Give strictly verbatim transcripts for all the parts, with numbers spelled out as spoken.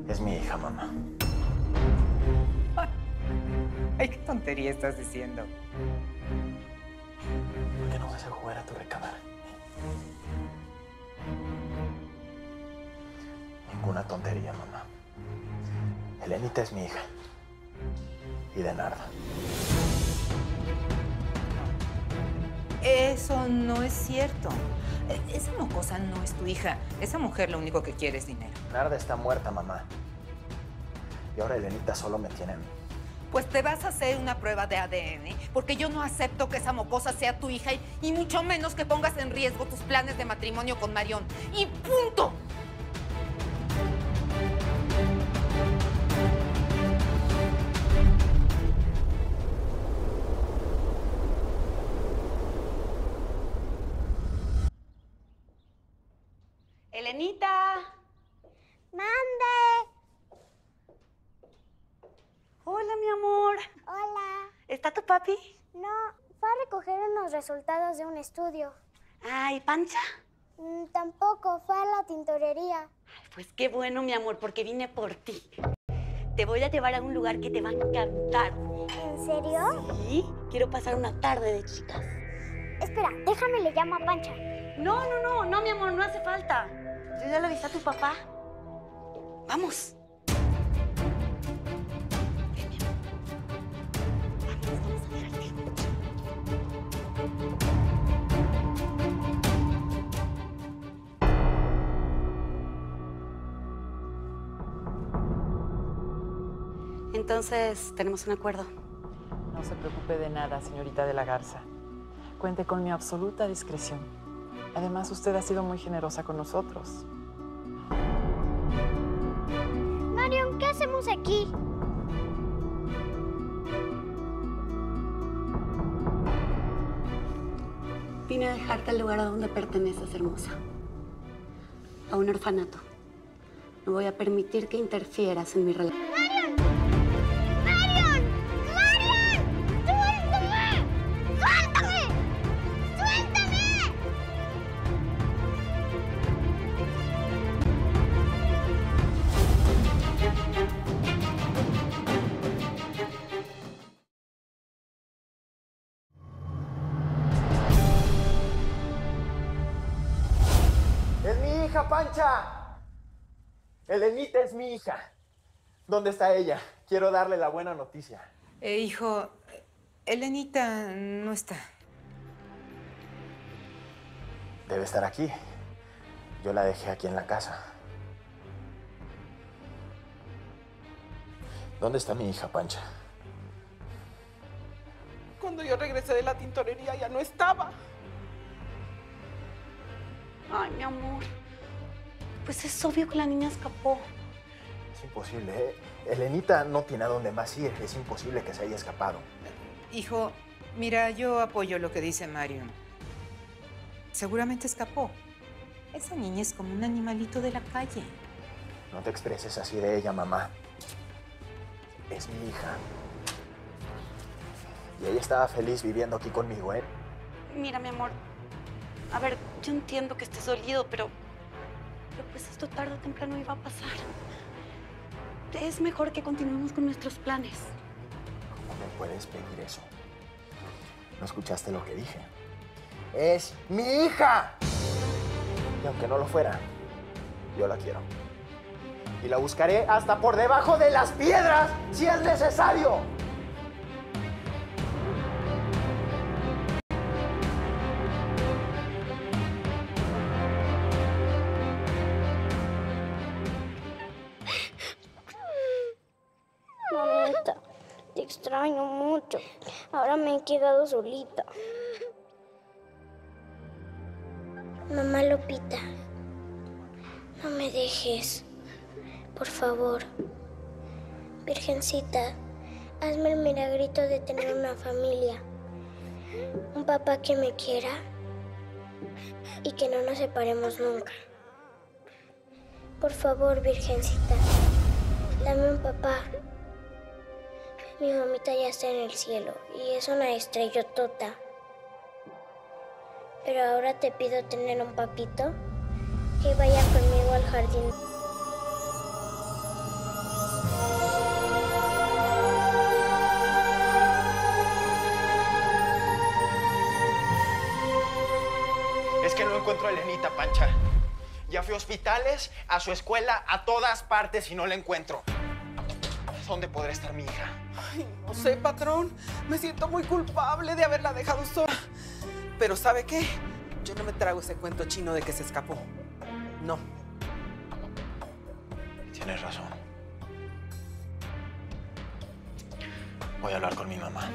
Es mi hija, mamá. Ay, qué tontería estás diciendo. ¿Por qué no vas a jugar a tu recámara? Ninguna tontería, mamá. Elenita es mi hija. Y de Narda. Eso no es cierto. Esa mocosa no es tu hija. Esa mujer lo único que quiere es dinero. Narda está muerta, mamá. Y ahora Elenita solo me tiene a mí. Pues te vas a hacer una prueba de A D N, porque yo no acepto que esa mocosa sea tu hija y, y mucho menos que pongas en riesgo tus planes de matrimonio con Marión. ¡Y punto! Elenita. ¡Mande! Hola, mi amor. Hola. ¿Está tu papi? No, fue a recoger unos resultados de un estudio. Ay, ¿Pancha? Mm, tampoco, fue a la tintorería. Ay, pues qué bueno, mi amor, porque vine por ti. Te voy a llevar a un lugar que te va a encantar. ¿En serio? Sí, quiero pasar una tarde de chicas. Espera, déjame le llamo a Pancha. No, no, no, no, mi amor, no hace falta. Yo ya le avisé a tu papá. Vamos. Ven, mi amor. Vamos, vamos a divertirnos mucho. Entonces, tenemos un acuerdo. No se preocupe de nada, señorita de la Garza. Cuente con mi absoluta discreción. Además, usted ha sido muy generosa con nosotros. Marión, ¿qué hacemos aquí? Vine a dejarte al lugar a donde perteneces, hermosa. A un orfanato. No voy a permitir que interfieras en mi relación. ¡Marión! ¡Marión! ¡Marión! ¡Suéltame! ¡Suéltame! ¡Suéltame! ¡Es mi hija, Pancha! Elenita es mi hija. ¿Dónde está ella? Quiero darle la buena noticia. Eh, hijo, Elenita no está. Debe estar aquí. Yo la dejé aquí en la casa. ¿Dónde está mi hija, Pancha? Cuando yo regresé de la tintorería ya no estaba. Ay, mi amor. Pues es obvio que la niña escapó. Es imposible, ¿eh? Elenita no tiene a dónde más ir. Es imposible que se haya escapado. Hijo, mira, yo apoyo lo que dice Marion. Seguramente escapó. Esa niña es como un animalito de la calle. No te expreses así de ella, mamá. Es mi hija. Y ella estaba feliz viviendo aquí conmigo, ¿eh? Mira, mi amor. A ver, yo entiendo que estés dolido, pero... Pero pues esto tarde o temprano iba a pasar. Es mejor que continuemos con nuestros planes. ¿Cómo me puedes pedir eso? ¿No escuchaste lo que dije? ¡Es mi hija! Y aunque no lo fuera, yo la quiero. Y la buscaré hasta por debajo de las piedras, si es necesario. Mamita, te extraño mucho. Ahora me he quedado solita. Mamá Lupita, no me dejes. Por favor. Virgencita, hazme el milagrito de tener una familia. Un papá que me quiera y que no nos separemos nunca. Por favor, Virgencita, dame un papá. Mi mamita ya está en el cielo y es una estrellotota. Pero ahora te pido tener un papito que vaya conmigo al jardín. Es que no encuentro a Elenita, Pancha. Ya fui a hospitales, a su escuela, a todas partes y no la encuentro. ¿Dónde podrá estar mi hija? Ay, no sé, patrón. Me siento muy culpable de haberla dejado sola. Pero ¿sabe qué? Yo no me trago ese cuento chino de que se escapó. No. Tienes razón. Voy a hablar con mi mamá.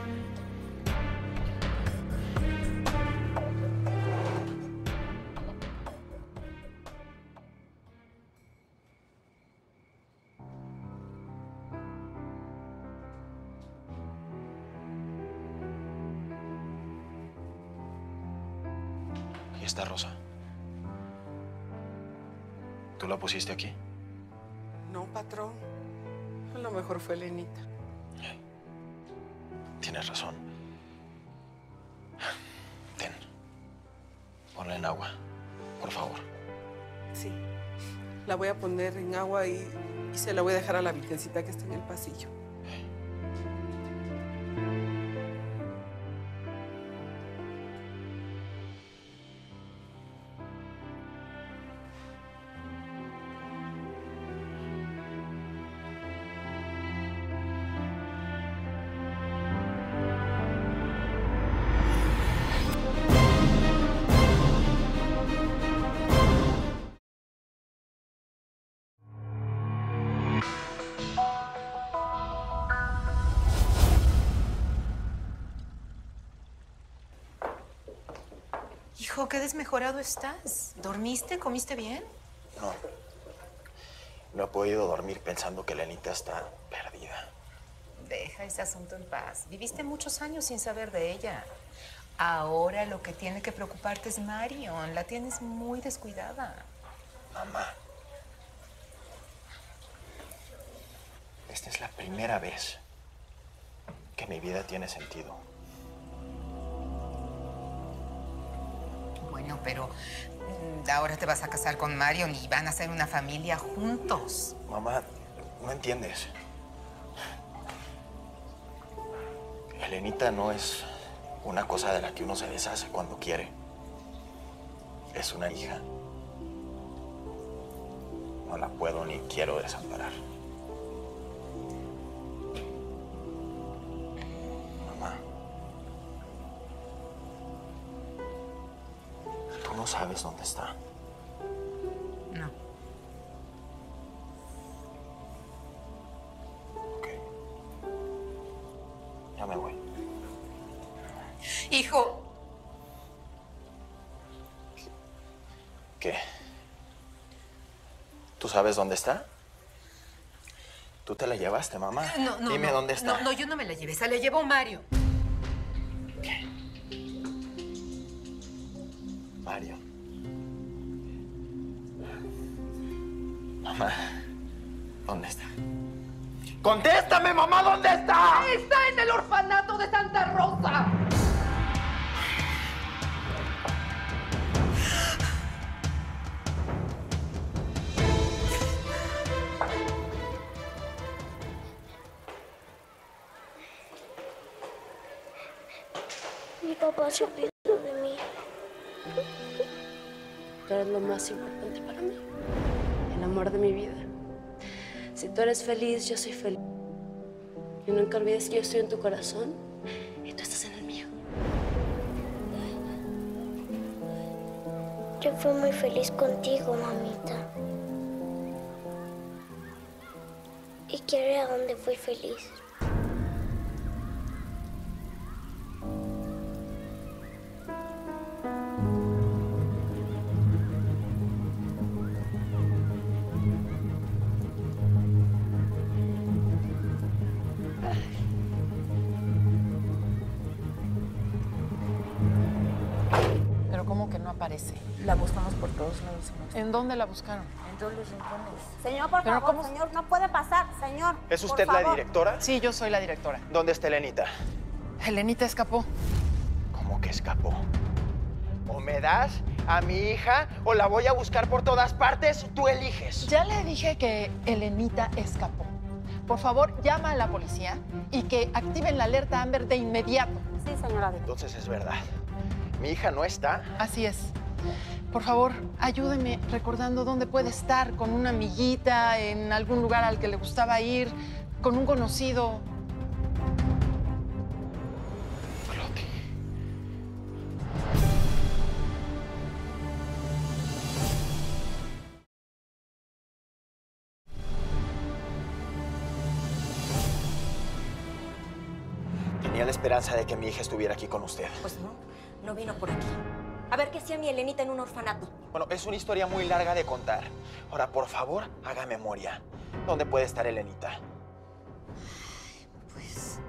Aquí está Rosa. ¿Tú la pusiste aquí? No, patrón. A lo mejor fue Elenita. Tienes razón. Ten. Ponla en agua, por favor. Sí. La voy a poner en agua y, y se la voy a dejar a la virgencita que está en el pasillo. Hijo, qué desmejorado estás. ¿Dormiste? ¿Comiste bien? No. No he podido dormir pensando que Elenita está perdida. Deja ese asunto en paz. Viviste muchos años sin saber de ella. Ahora lo que tiene que preocuparte es Marion. La tienes muy descuidada. Mamá. Esta es la primera vez que mi vida tiene sentido. Bueno, pero mm, ahora te vas a casar con Marion y van a hacer una familia juntos. Mamá, no entiendes. Elenita no es una cosa de la que uno se deshace cuando quiere. Es una hija. No la puedo ni quiero desamparar. Mamá. Tú no sabes dónde está. No. Ok. Ya me voy. Hijo. ¿Qué? ¿Tú sabes dónde está? ¿Tú te la llevaste, mamá? No, no, Dime no, dónde está. No, no, yo no me la llevé. Se la llevó Mario. ¿Qué? Mario. Mamá, ¿dónde está? ¡Contéstame, mamá! ¿Dónde está? Está en el orfanato de Santa Rosa. Mi papá se olvidó de mí. Tú eres lo más importante para mí. El amor de mi vida. Si tú eres feliz, yo soy feliz. Y nunca olvides que yo estoy en tu corazón y tú estás en el mío. Yo fui muy feliz contigo, mamita. ¿Y quiero ir a donde fui feliz? Pero ¿cómo que no aparece? La buscamos por todos lados. señor. ¿En dónde la buscaron? En todos los rincones. Señor, por Pero favor, ¿cómo? señor, no puede pasar, señor. ¿Es por usted la favor. directora? Sí, yo soy la directora. ¿Dónde está Elenita? Elenita escapó. ¿Cómo que escapó? O me das a mi hija o la voy a buscar por todas partes. Tú eliges. Ya le dije que Elenita escapó. Por favor, llama a la policía y que activen la alerta Amber de inmediato. Sí, señora. Entonces es verdad. Mi hija no está. Así es. Por favor, ayúdeme recordando dónde puede estar, con una amiguita, en algún lugar al que le gustaba ir, con un conocido. Cloti. Tenía la esperanza de que mi hija estuviera aquí con usted. Pues no, no vino por aquí. A ver qué hacía mi Elenita en un orfanato. Bueno, es una historia muy larga de contar. Ahora, por favor, haga memoria. ¿Dónde puede estar Elenita? Pues...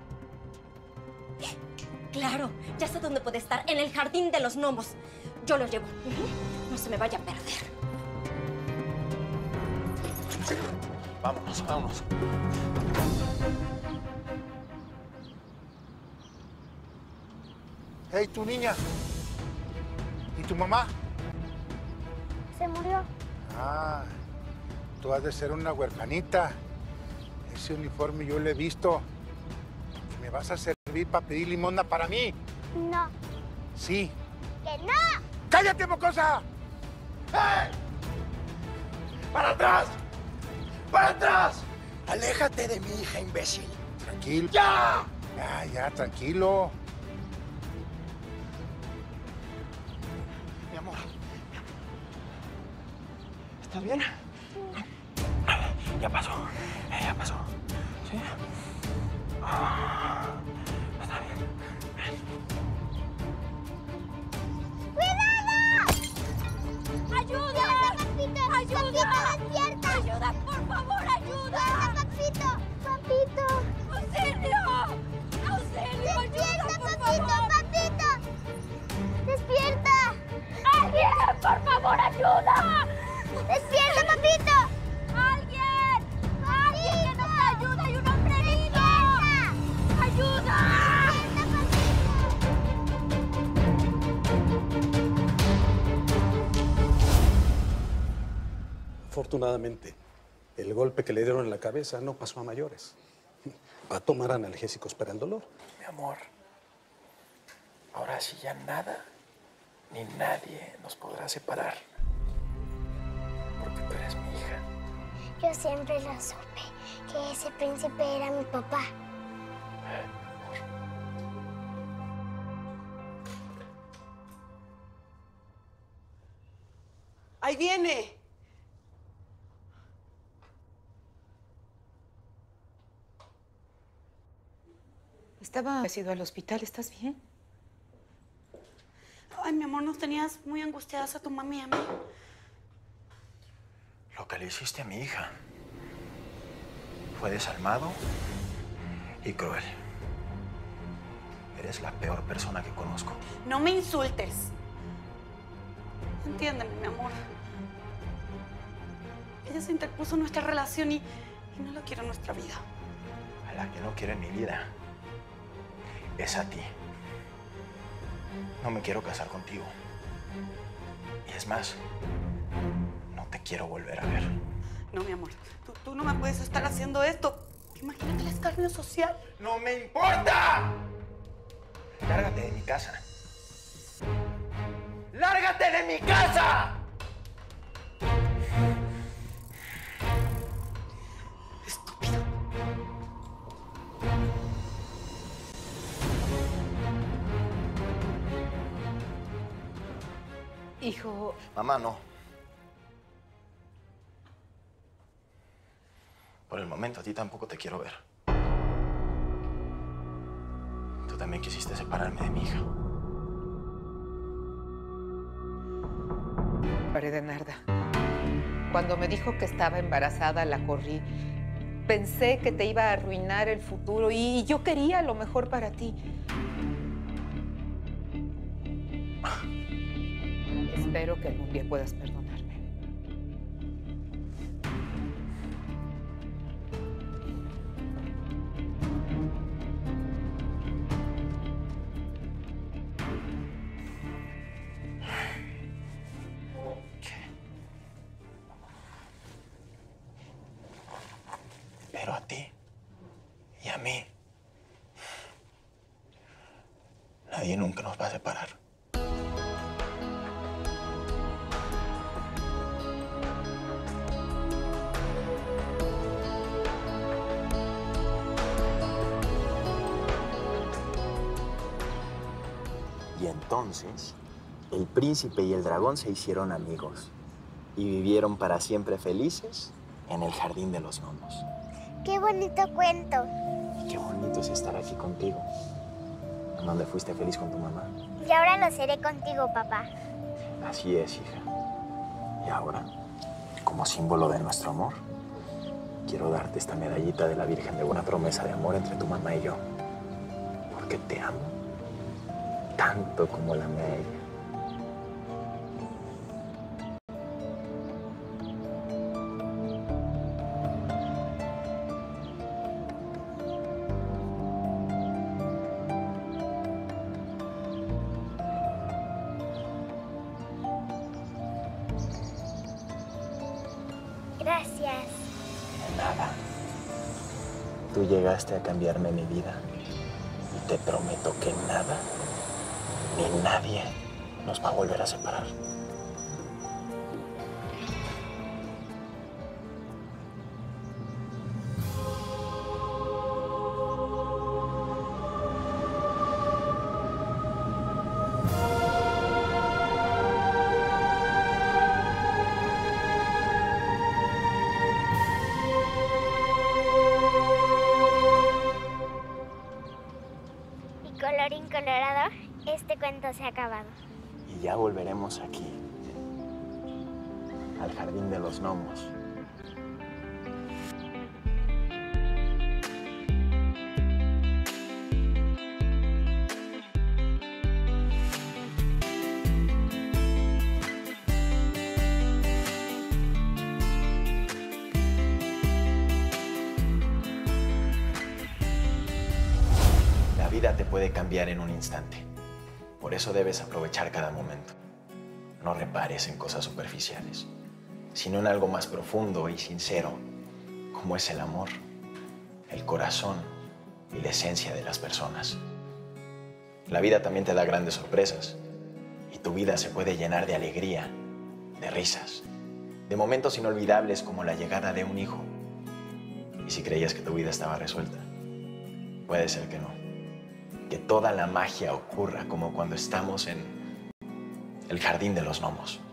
Claro, ya sé dónde puede estar. En el jardín de los gnomos. Yo lo llevo. No se me vaya a perder. Vámonos, vámonos. Hey, tu niña. ¿Y tu mamá? Se murió. Ah, tú has de ser una huerfanita. Ese uniforme yo lo he visto. ¿Me vas a servir para pedir limosna para mí? No. Sí. ¡Que no! ¡Cállate, mocosa! ¡Hey! ¡Para atrás! ¡Para atrás! ¡Aléjate de mi hija, imbécil! Tranquilo. ¡Ya! Ya, ya, tranquilo. Mi amor. ¿Estás bien? Ya pasó. Eh, ya pasó. ¿Sí? Ah, está bien. ¡Cuidado! ¡Ayuda! ¡Papito! ¡Ayuda! ¡Despierta! ¡Ayuda, por favor! ¡Ayuda! ¡Papito! ¡Papito! ¡Auxilio! ¡Auxilio! ¡Ayuda, por favor! ¡Papito! ¡Despierta! ¡Alguien, por favor, ayuda! ¡Despierta, papito! ¡Alguien! ¡Alguien que nos ayude! ¡Hay un hombre herido! ¡Ayuda! Afortunadamente, el golpe que le dieron en la cabeza no pasó a mayores. Va a tomar analgésicos para el dolor. Mi amor, ahora sí ya nada ni nadie nos podrá separar. Porque tú eres mi hija. Yo siempre lo supe, que ese príncipe era mi papá. ¡Ahí viene! Estaba... ¿Has ido al hospital? ¿Estás bien? Ay, mi amor, nos tenías muy angustiadas a tu mami y a mí. Lo que le hiciste a mi hija fue desalmado y cruel. Eres la peor persona que conozco. No me insultes. Entiéndeme, mi amor. Ella se interpuso en nuestra relación y, y no lo quiero en nuestra vida. A la que no quiero en mi vida es a ti. No me quiero casar contigo. Y es más, no te quiero volver a ver. No, mi amor, tú, tú no me puedes estar haciendo esto. Imagínate el escarnio social. ¡No me importa! Lárgate de mi casa. ¡Lárgate de mi casa! Estúpido. Hijo, Mamá, no. Por el momento a ti tampoco te quiero ver. Tú también quisiste separarme de mi hija. Paré de Narda. Cuando me dijo que estaba embarazada, la corrí. Pensé que te iba a arruinar el futuro y yo quería lo mejor para ti. Espero que algún día puedas perdonarme. Pero a ti y a mí, nadie nunca nos va a separar. entonces, el príncipe y el dragón se hicieron amigos y vivieron para siempre felices en el jardín de los gnomos. ¡Qué bonito cuento! Y qué bonito es estar aquí contigo, en donde fuiste feliz con tu mamá. Y ahora lo seré contigo, papá. Así es, hija. Y ahora, como símbolo de nuestro amor, quiero darte esta medallita de la Virgen de una promesa de amor entre tu mamá y yo. Porque te amo tanto como la amé a ella. Gracias. De nada. Tú llegaste a cambiarme mi vida. Y te prometo que nada, ni nadie, nos va a volver a separar. Colorín colorado, este cuento se ha acabado. Y ya volveremos aquí, al jardín de los gnomos. La vida te puede cambiar en un instante. Por eso debes aprovechar cada momento. No repares en cosas superficiales, sino en algo más profundo y sincero, como es el amor, el corazón y la esencia de las personas. La vida también te da grandes sorpresas y tu vida se puede llenar de alegría, de risas, de momentos inolvidables como la llegada de un hijo. Y si creías que tu vida estaba resuelta, puede ser que no. Que toda la magia ocurra como cuando estamos en el jardín de los gnomos.